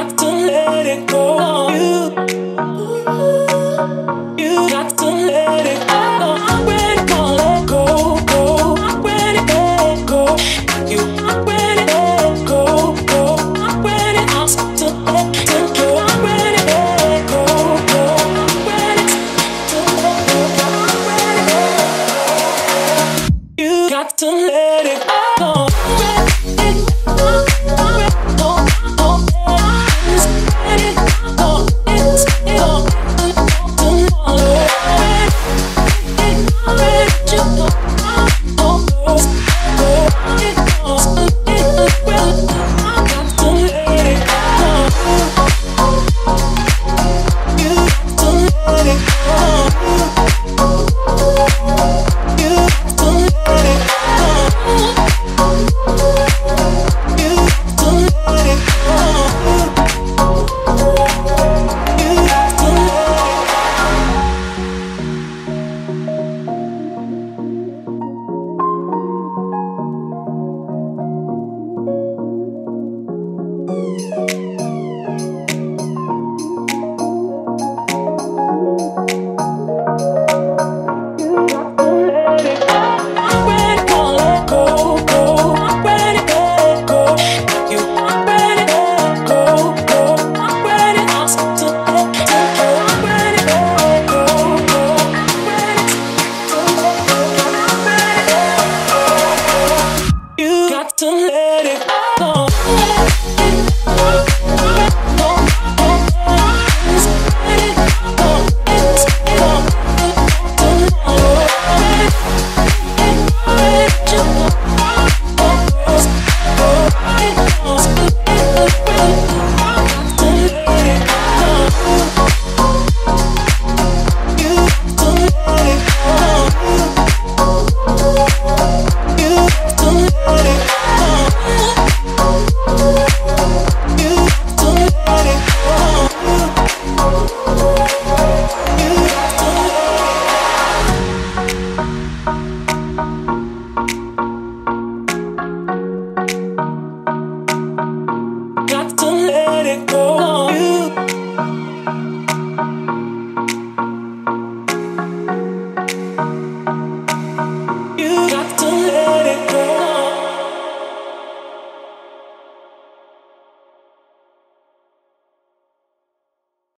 got to let it go. You got to let it go. I'm ready to let go, go. I'm ready to let go. You, I'm ready to let go, go. I'm ready to let go. I'm ready to let go, go. I'm ready to let go. I'm ready to. You got to let it go. Got to let it go.